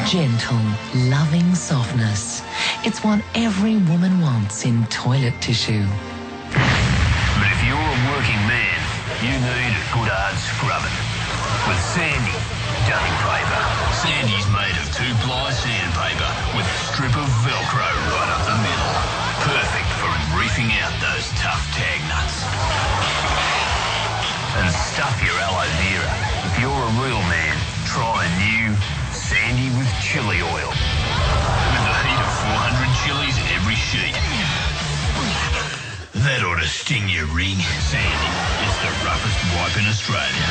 Gentle, loving softness. It's what every woman wants in toilet tissue. But if you're a working man, you need a good hard scrubbing. With Sandy Dunning Paper. Sandy's made of 2-ply sandpaper with a strip of Velcro right up the middle. Perfect for reefing out those tough tag nuts. And stuff your aloe vera. If you're a real man, try a new Sandy with chili oil. With the heat of 400 chilies every sheet. That ought to sting your ring. Sandy, it's the roughest wipe in Australia.